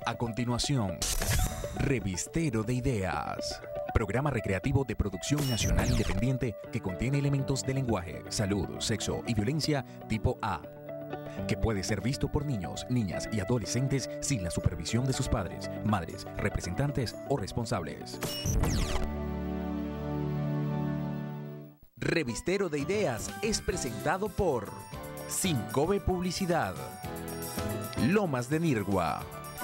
A continuación, Revistero de Ideas. Programa recreativo de producción nacional independiente que contiene elementos de lenguaje, salud, sexo y violencia tipo A, que puede ser visto por niños, niñas y adolescentes sin la supervisión de sus padres, madres, representantes o responsables. Revistero de Ideas es presentado por Sincobe Publicidad, Lomas de Nirgua,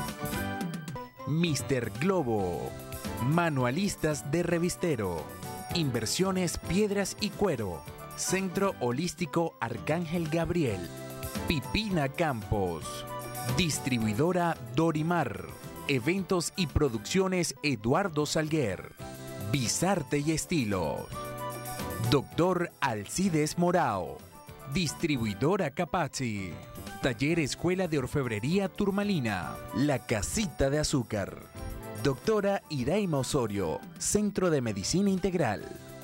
Mr. Globo, Manualistas de Revistero, Inversiones Piedras y Cuero, Centro Holístico Arcángel Gabriel, Pipina Campos, Distribuidora Dorimar, Eventos y Producciones Eduardo Salguer, Bizarte y Estilo, Doctor Alcides Morao, Distribuidora Capazzi, Taller Escuela de Orfebrería Turmalina, La Casita de Azúcar, Doctora Iraima Osorio, Centro de Medicina Integral.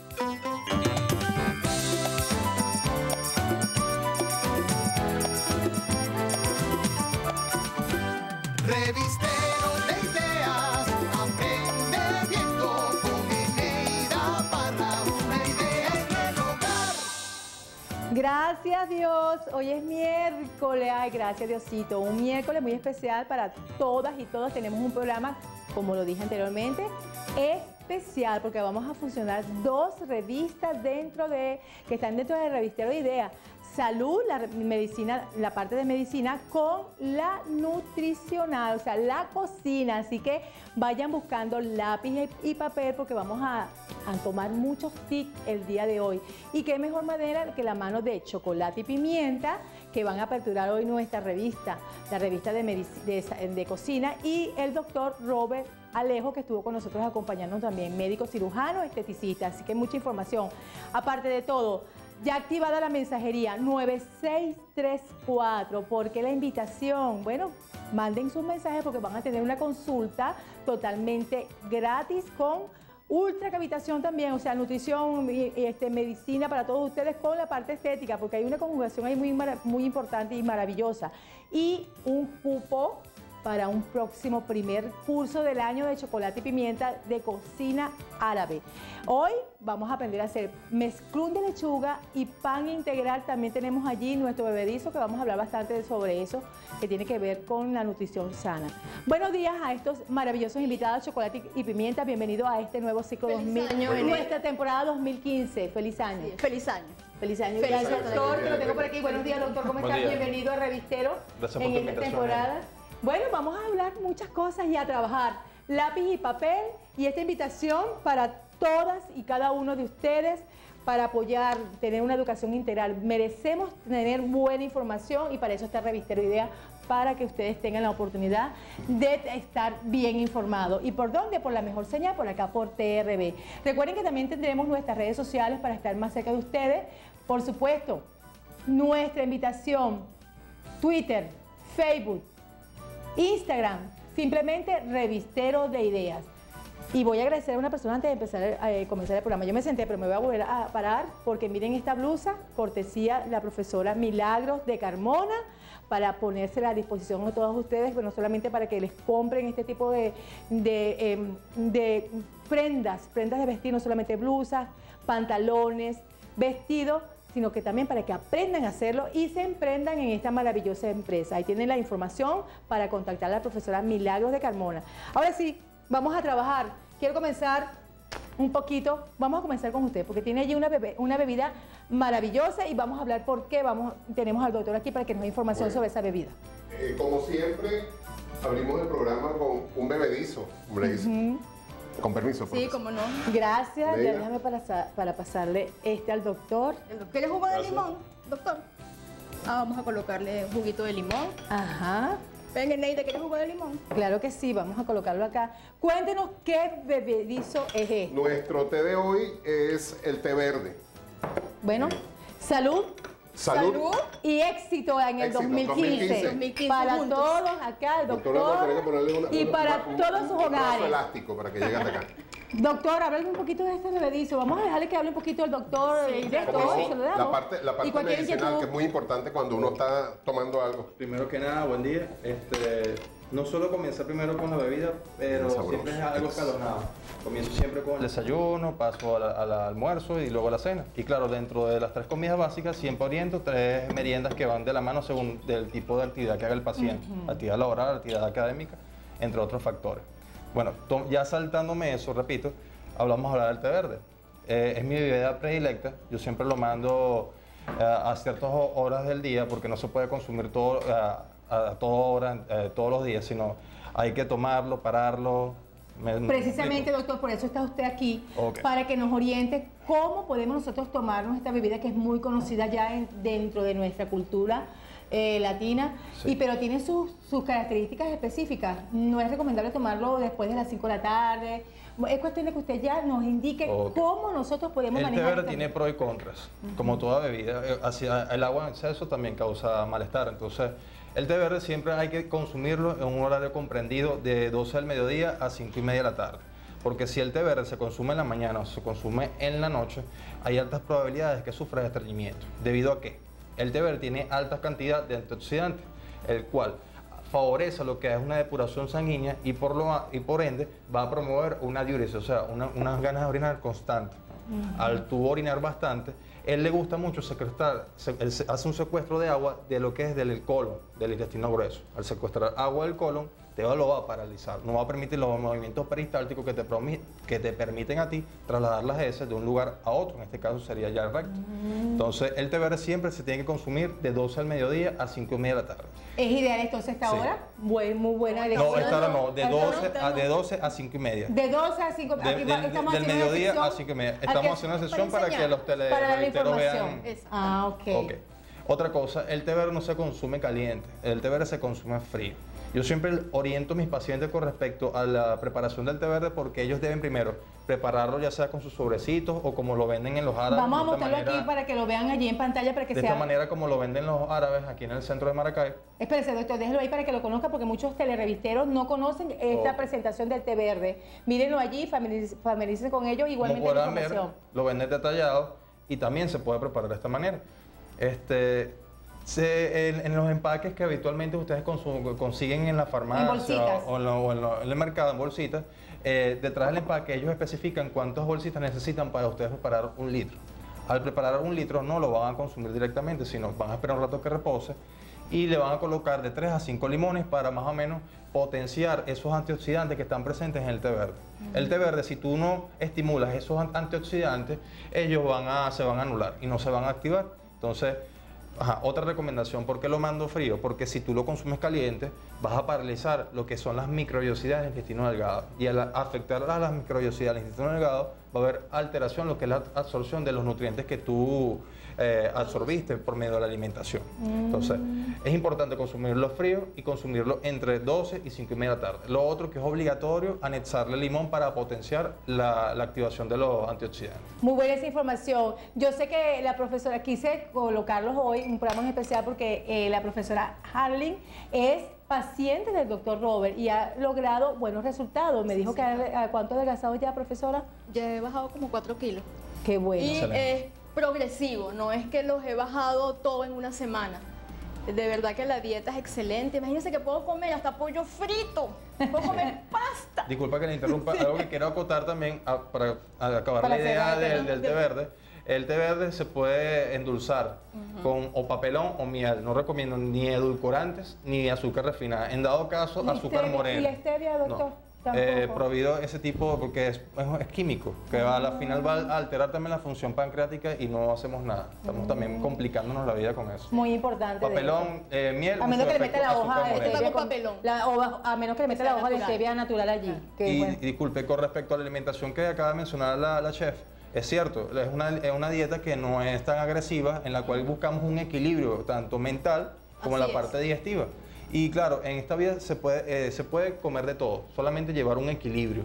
Revistero de ideas, aprende viendo con Eneida para una idea en el hogar. Gracias Dios, hoy es miércoles, ay gracias Diosito, un miércoles muy especial para todas y todos. Tenemos un programa, como lo dije anteriormente, especial porque vamos a funcionar dos revistas que están dentro del Revistero de Ideas. Salud, la medicina, la parte de medicina con la nutricional, o sea, la cocina. Así que vayan buscando lápiz y papel porque vamos a tomar muchos tips el día de hoy. Y qué mejor manera que la mano de Chocolate y Pimienta, que van a aperturar hoy nuestra revista, la revista de cocina, y el doctor Robert Alejo, que estuvo con nosotros acompañándonos también, médico cirujano, esteticista. Así que mucha información. Aparte de todo, ya activada la mensajería 9634. ¿Por qué la invitación? Bueno, manden sus mensajes porque van a tener una consulta totalmente gratis con ultracavitación también, o sea, nutrición y medicina para todos ustedes con la parte estética, porque hay una conjugación ahí muy importante y maravillosa. Y un cupo para un próximo primer curso del año de Chocolate y Pimienta de cocina árabe. Hoy vamos a aprender a hacer mezclún de lechuga y pan integral. También tenemos allí nuestro bebedizo, que vamos a hablar bastante sobre eso, que tiene que ver con la nutrición sana. Buenos días a estos maravillosos invitados, Chocolate y Pimienta. Bienvenido a este nuevo ciclo 2000, nuestra temporada 2015. Feliz año. Sí, feliz año. Feliz año. Gracias, doctor, que lo tengo por aquí. Buenos días, doctor. ¿Cómo estás? Bienvenido a Revistero. Gracias en por tu esta invitación. temporada. Bueno, vamos a hablar muchas cosas y a trabajar. Lápiz y papel y esta invitación para todas y cada uno de ustedes para apoyar, tener una educación integral. Merecemos tener buena información y para eso está Revistero Ideas, para que ustedes tengan la oportunidad de estar bien informados. ¿Y por dónde? Por la mejor señal, por acá, por TRB. Recuerden que también tendremos nuestras redes sociales para estar más cerca de ustedes. Por supuesto, nuestra invitación, Twitter, Facebook, Instagram, simplemente Revistero de Ideas. Y voy a agradecer a una persona antes de empezar comenzar el programa. Yo me senté, pero me voy a volver a parar porque miren esta blusa, cortesía la profesora Milagros de Carmona, para ponérsela a disposición de todos ustedes, pero no solamente para que les compren este tipo de prendas de vestir, no solamente blusas, pantalones, vestidos, sino que también para que aprendan a hacerlo y se emprendan en esta maravillosa empresa. Ahí tienen la información para contactar a la profesora Milagros de Carmona. Ahora sí, vamos a trabajar. Quiero comenzar un poquito, vamos a comenzar con usted, porque tiene allí una bebida maravillosa y vamos a hablar por qué. Tenemos al doctor aquí para que nos dé información sobre esa bebida. Como siempre, abrimos el programa con un bebedizo, como le dicen. Con permiso, Sí, profesor. cómo no. Gracias, Venga. ya déjame para pasarle al doctor. ¿Quieres jugo de Gracias. limón, doctor? Vamos a colocarle un juguito de limón. Ajá, Venga, Neida, ¿quieres jugo de limón? claro que sí, vamos a colocarlo acá. Cuéntenos qué bebedizo es este. Nuestro té de hoy es el té verde. Bueno, salud. Salud. Y éxito en el Éxito, 2015. 2015 Para juntos. todos acá, el Doctor, vamos a tener que doctor. ponerle Y para todos sus un brazo hogares. elástico para que llegue hasta acá. Doctor, háblame un poquito de este bebedizo. Vamos a dejarle que hable un poquito el doctor y de esto. Como hoy si- se lo damos. la parte Y cualquier medicinal, inquietud. que es muy importante cuando uno está tomando algo. Primero que nada, buen día. no suelo comenzar primero con la bebida, pero Sabroso. siempre es algo escalonado. Comienzo siempre con el desayuno, paso al almuerzo y luego a la cena. Y claro, dentro de las 3 comidas básicas siempre oriento 3 meriendas que van de la mano según del tipo de actividad que haga el paciente. Actividad laboral, actividad académica, entre otros factores. Bueno, ya saltándome eso, repito, vamos a hablar del té verde. Es mi bebida predilecta, yo siempre lo mando a ciertas horas del día porque no se puede consumir todo, a toda hora, todos los días, sino hay que tomarlo, pararlo. Precisamente, doctor, por eso está usted aquí, Ok. para que nos oriente cómo podemos nosotros tomarnos esta bebida que es muy conocida ya dentro de nuestra cultura latina, Sí. pero tiene sus características específicas. No es recomendable tomarlo después de las 5 de la tarde. Es cuestión de que usted ya nos indique Ok. cómo nosotros podemos El té manejar verde esta- tiene pros y contras, como toda bebida. El agua en exceso también causa malestar, entonces el té verde siempre hay que consumirlo en un horario comprendido de 12 del mediodía a 5 y media de la tarde. Porque si el té verde se consume en la mañana o se consume en la noche, hay altas probabilidades que sufra de estreñimiento. ¿Debido a qué? El té verde tiene alta cantidad de antioxidantes, el cual favorece lo que es una depuración sanguínea y por ende va a promover una diuresis, o sea, unas ganas de orinar constantes. Al tú orinar bastante, él le gusta mucho secuestrar, él hace un secuestro de agua de lo que es del colon, del intestino grueso. Al secuestrar agua del colon, lo va a paralizar, no va a permitir los movimientos peristálticos que te permiten a ti trasladar las heces de un lugar a otro, en este caso sería ya el recto. Entonces, el té verde siempre se tiene que consumir de 12 al mediodía a 5 y media de la tarde. ¿Es ideal entonces esta Sí. hora? Muy buena No, elección. esta hora no, de Esta 12 a 5 y media. De 12 a 5, Del mediodía a 5 y media. Estamos haciendo una sesión para que los para dar la televidentes información. vean. Ah, ok. Ok. Otra cosa, el té verde no se consume caliente, el té verde se consume frío. Yo siempre oriento a mis pacientes con respecto a la preparación del té verde porque ellos deben primero prepararlo ya sea con sus sobrecitos o como lo venden en los árabes. Vamos a de esta mostrarlo manera- aquí para que lo vean allí en pantalla para que De sea... esta manera como lo venden los árabes aquí en el centro de Maracay. Espérese, doctor, déjelo ahí para que lo conozca porque muchos telerevisteros no conocen esta Ok. presentación del té verde. Mírenlo allí, familiarícense con ellos, Como igualmente la podrán ver, información. lo venden detallado y también se puede preparar de esta manera. En los empaques que habitualmente ustedes consiguen en la farmacia bolsitas. o en el mercado, en bolsitas, detrás del empaque ellos especifican cuántas bolsitas necesitan para ustedes preparar 1 litro. Al preparar 1 litro no lo van a consumir directamente, sino van a esperar un rato que repose y le van a colocar de 3 a 5 limones para más o menos potenciar esos antioxidantes que están presentes en el té verde. El té verde, si tú no estimulas esos antioxidantes, ellos se van a anular y no se van a activar. Entonces, otra recomendación, ¿por qué lo mando frío? Porque si tú lo consumes caliente, vas a paralizar lo que son las microbiosidades del intestino delgado. Y al afectar a las microbiosidades del intestino delgado, va a haber alteración en lo que es la absorción de los nutrientes que tú absorbiste por medio de la alimentación. Entonces, es importante consumirlo frío y consumirlo entre 12 y 5 y media de la tarde. Lo otro que es obligatorio, anexarle limón para potenciar la activación de los antioxidantes. Muy buena esa información. Yo sé que la profesora, quise colocarlos hoy, un programa en especial, porque la profesora Harling es paciente del doctor Robert y ha logrado buenos resultados. Me dijo que ¿cuánto ha adelgazado ya, profesora? Ya he bajado como 4 kilos. Qué bueno. Y Excelente. es progresivo, no es que los he bajado todo en una semana. De verdad que la dieta es excelente. Imagínense que puedo comer hasta pollo frito, puedo comer pasta. Disculpa que le interrumpa, algo que quiero acotar también para acabar Para la idea cerrar el tema. del té verde. El té verde se puede endulzar con o papelón o miel. No recomiendo ni edulcorantes ni azúcar refinada. En dado caso, ¿Y azúcar stevia- morena. y la stevia, doctor? No. Tampoco. Prohibido ese tipo porque es químico, que a la final va a alterar también la función pancreática y no hacemos nada. Estamos también complicándonos la vida con eso. Muy importante. de Papelón, miel, A menos mucho que le meta efecto la hoja azúcar de morena. stevia Vamos papelón. a menos que le meta sea la hoja de natural. stevia natural allí. que, Y bueno. disculpe, con respecto a la alimentación que acaba de mencionar la chef, es cierto, es una dieta que no es tan agresiva, en la cual buscamos un equilibrio tanto mental como en la Así es. parte digestiva. Y claro, en esta vida se puede comer de todo, solamente llevar un equilibrio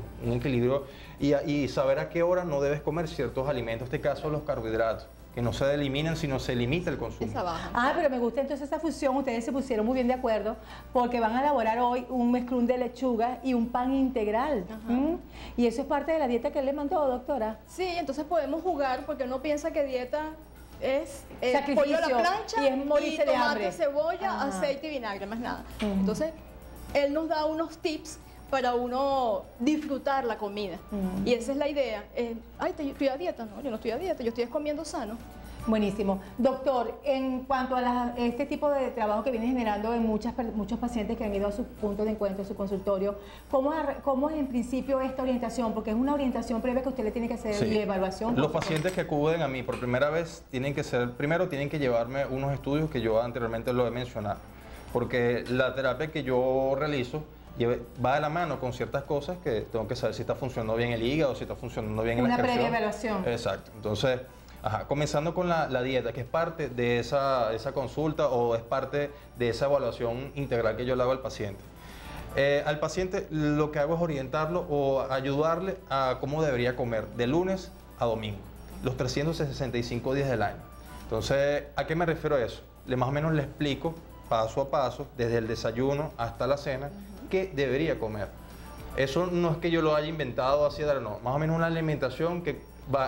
y saber a qué hora no debes comer ciertos alimentos, en este caso los carbohidratos, que no se eliminan, sino se limita el consumo. Esa baja. Ah, pero me gusta entonces esa fusión, ustedes se pusieron muy bien de acuerdo, porque van a elaborar hoy un mezclún de lechuga y un pan integral. Y eso es parte de la dieta que él le mandó, doctora. Sí, entonces podemos jugar porque uno piensa que dieta es Sacrificio, pollo a la plancha y es morirse de tomate, hambre. cebolla, Ajá. aceite y vinagre, más nada. Entonces él nos da unos tips para uno disfrutar la comida. Y esa es la idea. Estoy a dieta. No, yo no estoy a dieta, yo estoy comiendo sano. Buenísimo. Doctor, en cuanto a este tipo de trabajo que viene generando en muchos pacientes que han ido a su punto de encuentro, a su consultorio, ¿cómo es en principio esta orientación? Porque es una orientación previa que usted le tiene que hacer y evaluación. Los pacientes que acuden a mí por primera vez primero tienen que llevarme unos estudios que yo anteriormente lo he mencionado. Porque la terapia que yo realizo va de la mano con ciertas cosas que tengo que saber si está funcionando bien el hígado, si está funcionando bien la excreción. Una previa evaluación. Exacto. Entonces, comenzando con la dieta, que es parte de esa consulta o es parte de esa evaluación integral que yo le hago al paciente. Al paciente lo que hago es orientarlo o ayudarle a cómo debería comer de lunes a domingo, los 365 días del año. Entonces, ¿a qué me refiero a eso? Más o menos le explico paso a paso, desde el desayuno hasta la cena, qué debería comer. Eso no es que yo lo haya inventado así, no, más o menos una alimentación que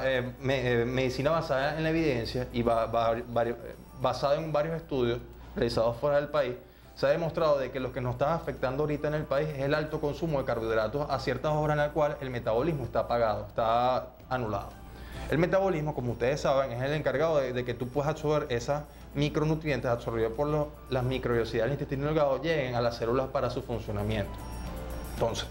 medicina basada en la evidencia y basada en varios estudios realizados fuera del país. Se ha demostrado de que lo que nos está afectando ahorita en el país es el alto consumo de carbohidratos a ciertas horas en las cuales el metabolismo está apagado, está anulado. El metabolismo, como ustedes saben, es el encargado de que tú puedas absorber esas micronutrientes absorbidos por las microbiosidades del intestino delgado lleguen a las células para su funcionamiento. Entonces,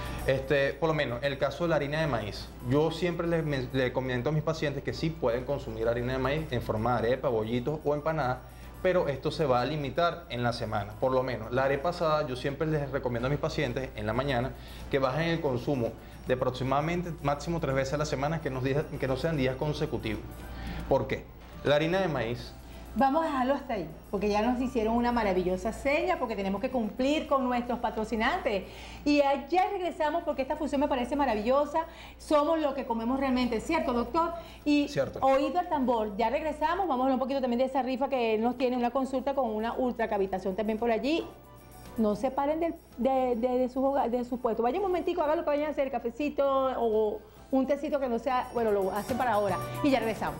por lo menos el caso de la harina de maíz, yo siempre le comento a mis pacientes que sí pueden consumir harina de maíz en forma de arepa, bollitos o empanadas, pero esto se va a limitar en la semana. Por lo menos la arepa asada, yo siempre les recomiendo a mis pacientes en la mañana que bajen el consumo de aproximadamente máximo 3 veces a la semana, que no sean días consecutivos. ¿Por qué? La harina de maíz. Vamos a dejarlo hasta ahí, porque ya nos hicieron una maravillosa seña, porque tenemos que cumplir con nuestros patrocinantes. Y allá regresamos porque esta función me parece maravillosa. Somos lo que comemos realmente, ¿cierto, doctor? Y Cierto. Oído al tambor, ya regresamos. Vamos a hablar un poquito también de esa rifa que él nos tiene, una consulta con una ultracavitación también por allí. No se paren de su puesto. Vaya un momentico, hagan lo que vayan a hacer, cafecito o un tecito que no sea, bueno, lo hacen para ahora. Y ya regresamos.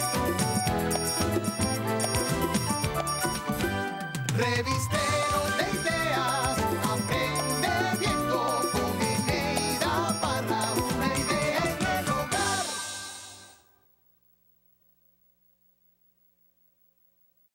Revistero de